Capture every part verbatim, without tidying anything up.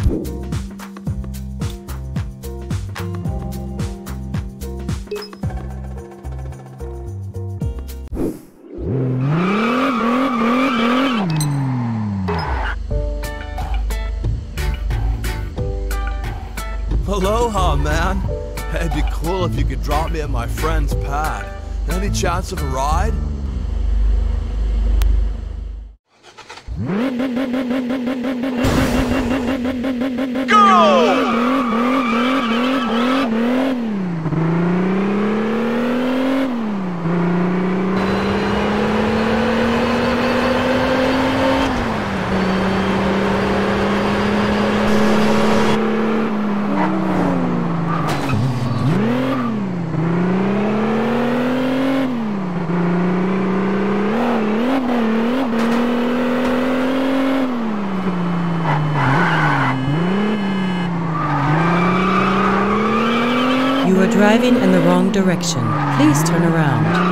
Aloha, man. Hey, it'd be cool if you could drop me at my friend's pad. Any chance of a ride? You are driving in the wrong direction. Please turn around.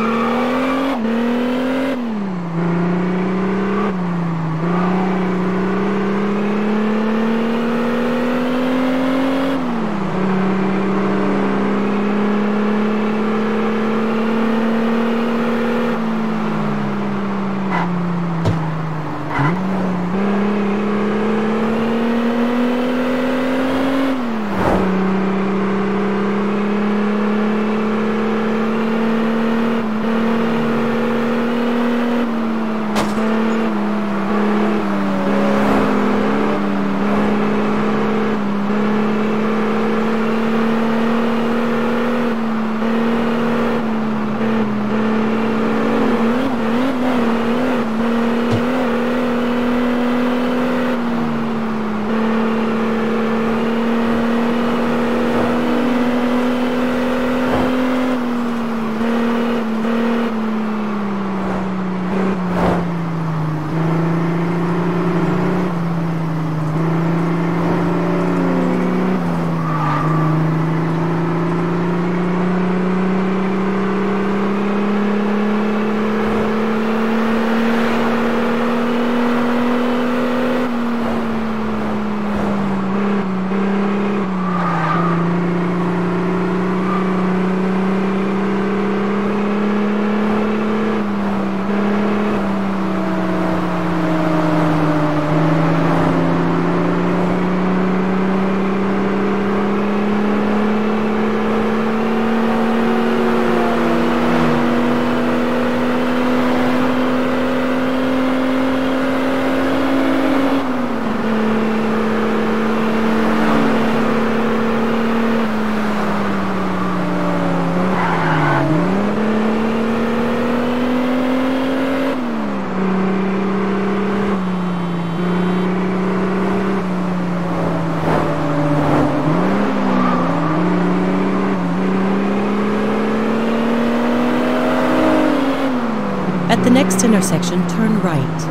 At the next intersection, turn right.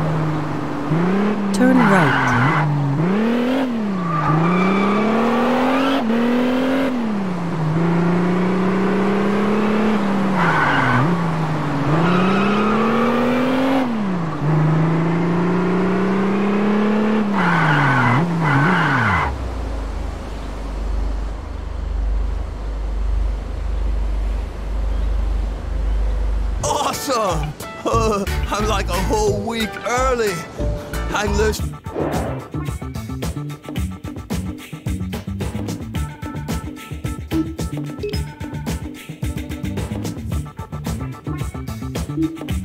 Turn right. Awesome! Uh, I'm like a whole week early. I listen. Thank you.